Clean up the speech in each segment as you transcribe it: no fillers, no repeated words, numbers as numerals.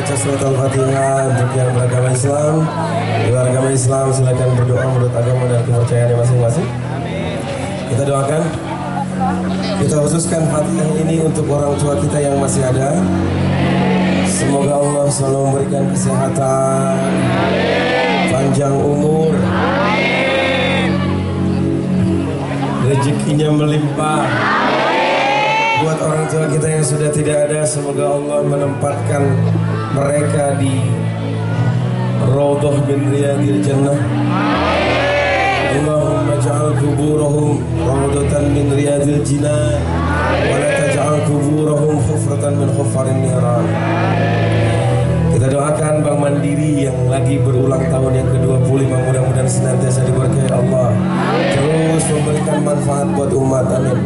membaca surat Al-Fatihah untuk yang beragama Islam. Di luar agama Islam silakan berdoa menurut agama dan kepercayaannya masing-masing. Kita doakan. Kita khususkan Fatihah ini untuk orang tua kita yang masih ada. Semoga Allah selalu memberikan kesehatan, panjang umur, rezekinya melimpah. Buat orang tua kita yang sudah tidak ada, semoga Allah menempatkan mereka di Raudhah min Riyadil Jannah. Allahumma ja'al kuburahum raudatan min riyadil jinan wa la taj'al kuburahum hufratan min hufarin niran. Kita doakan Bank Mandiri yang lagi berulang tahun yang ke-25, mudah-mudahan senantiasa diberkahi Allah, terus memberikan manfaat buat umat. Amin.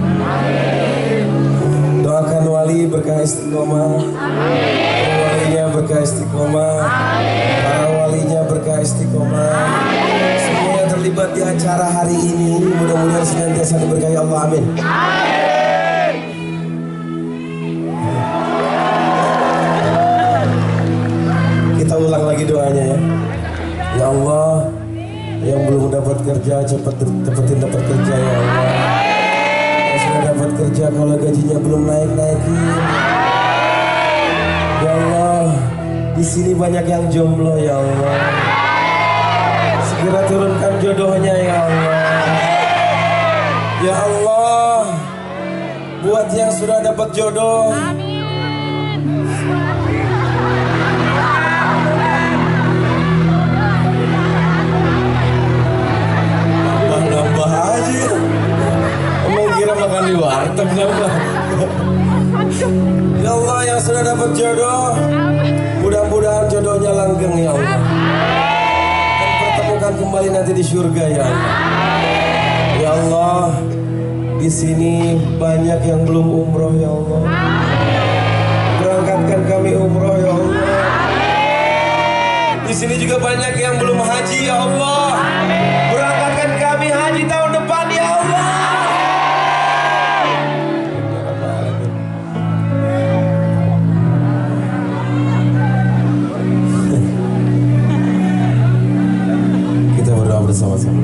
Doakan wali berkah istiqomah, walinya berkah istiqomah, para walinya berkah istiqomah, semua yang terlibat di acara hari ini mudah-mudahan senantiasa diberkahi Allah. Amin. Kita ulang lagi doanya ya. Ya Allah, yang belum dapat kerja cepetin dapat kerja ya Allah. Dapat kerja kalau gajinya belum naik-naikin. Ya Allah, di sini banyak yang jomblo ya Allah. Segera turunkan jodohnya ya Allah. Ya Allah, buat yang sudah dapat jodoh, nambah aja. Kira makan di warteg nambah. Ya Allah, yang sudah dapat jodoh, mudah-mudahan jodohnya langgeng ya Allah, dan pertemukan kembali nanti di surga ya Allah. Ya Allah, di sini banyak yang belum umroh ya Allah, berangkatkan kami umroh ya Allah. Di sini juga banyak yang belum haji ya Allah, berangkatkan kami haji tahun depan ya Allah. Bersama-sama.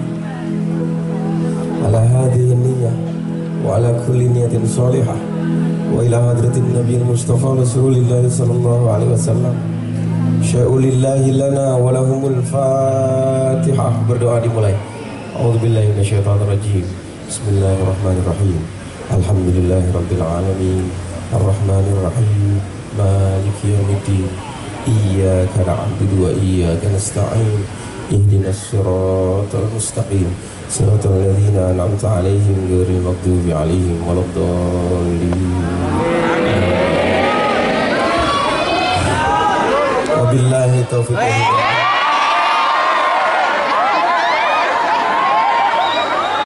Ala hadhihi niyyah wa ala kulli niyatin shalihah wa ila hadratin nabiyil mustafa rasulillah sallallahu alaihi wasallam. Sya'ulillahi lana wa lahumul fatihah. Berdoa dimulai. A'udzubillahi minasyaitonir rajim. Bismillahirrahmanirrahim. Alhamdulillahirabbil alamin. Arrahmanir rahim. Maliki yaumiddin. Iyyaka na'budu wa iyyaka nasta'in. Ihdinas siratal mustaqim, siratal ladzina an'amta 'alaihim ghairil maghdubi 'alaihim waladdallin. Wabillahi taufiq.